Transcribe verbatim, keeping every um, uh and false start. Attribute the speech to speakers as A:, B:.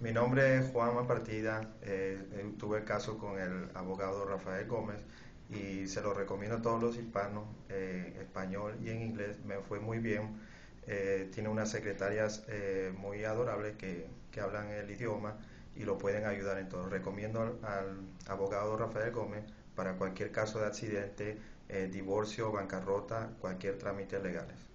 A: Mi nombre es Juanma Partida, eh, eh, tuve el caso con el abogado Rafael Gómez y se lo recomiendo a todos los hispanos, eh, español y en inglés, me fue muy bien. Eh, tiene unas secretarias eh, muy adorables que, que hablan el idioma y lo pueden ayudar en todo. Recomiendo al, al abogado Rafael Gómez para cualquier caso de accidente, eh, divorcio, bancarrota, cualquier trámite legales.